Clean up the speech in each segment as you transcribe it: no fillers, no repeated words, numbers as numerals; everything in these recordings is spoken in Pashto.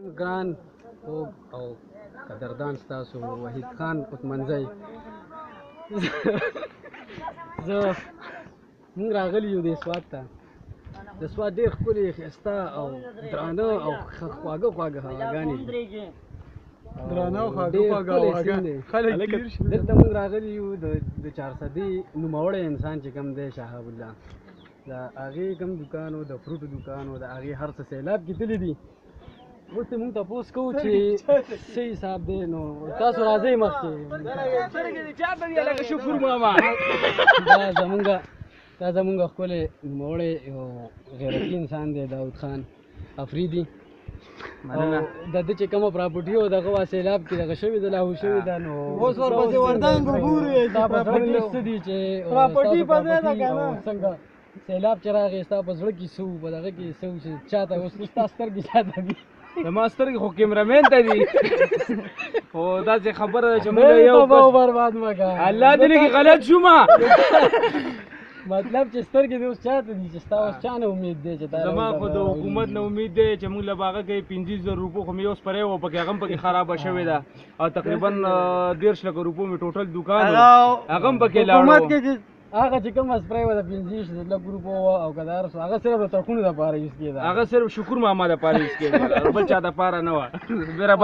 ګران خوږ او قدردان ستاسو وحید خان قطمنځی زه موږ راغلي یو دې سوات ته. د سوات ډېر ښکلي ښایسته او درانه او خواږه خواږه هواګانې دي. درانه او خواږه هواګانې خلک تېر شي. دلته موږ راغلي یو د چارسدي نوموړی انسان چې کوم دی شهاب الله، د هغې کوم دوکان و، د فروټو دوکان و، د هغې هر څه سیلاب کېدلي دي. اوس دې موږ تپوس کوو چې څه حساب دی. نو تاسو راځئ مخکې. دا زمونږ ښکلی نوموړی یو غیرتي انسان دی، داود خان افریدي. د ده چې کومه پراپرټي و دغه وا سیلاب کې دغه شوې ده، لاهو شوې ده. نو اوس ورپسې وردنګ وګورئ ستا په زړه کې څه دي چې پراپرټي په ځای ده که نه؟ څنګه سیلاب چې راغی ستا په زړه کې څه و، په دغه کې څه و چې چاته اوس ستا سترګې چاته دي؟ زما سترګې خو کیمرامین ته دي، خو داسې خبره ده چې موږ یو برباد مه کوه. الله دې نه کړي غلط شومه. مطلب چې سترګې دې اوس چاته دي چې ستا اوس چا نه امید دی چې زما خو د حکومت نه امید دی چې موږ له باغه کې 25,000 روپو خو مې اوس پرې و، پکې هغه هم پکې خرابه شوې ده، او تقریبا 13 لکه روپو مې ټوټل دوکان و، هغه هم پکې لاړو. هغه چې کوم سپری و د 25 لکه روپو وه او که د هر څه، هغه صرف د ترخونو دپاره یوز کېده. هغه صرف شکر ماما دپاره یوز کېده، بل چا دپاره نه وه.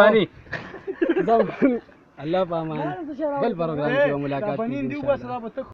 مهرباني. الله په امان. بل پروګرام کې به ملاقات کېږي.